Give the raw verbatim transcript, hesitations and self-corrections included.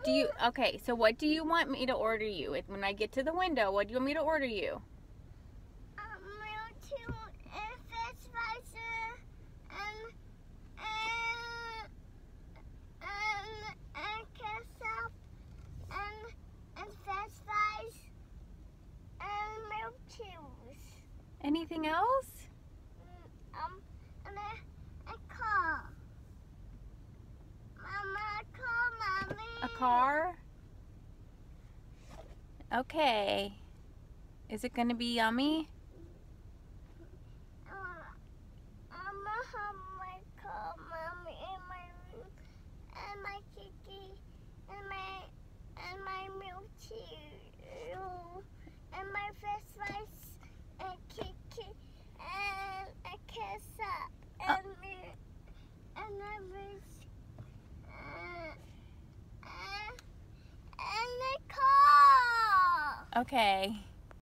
Do you, okay, so what do you want me to order you? When I get to the window, what do you want me to order you? Um, milk tea and fish fries and, and, and, and ketchup and, and fish fries and milk tea. Anything else? Um, and a, a car. Mama, a car, Mommy. A car? Okay. Is it going to be yummy? Uh, I'm gonna have my car, Mommy, in my room, and my cookie, and my, and my milk tea, and my fish fries, and cookie, and a ketchup, and milk, and everything. And the car. Okay.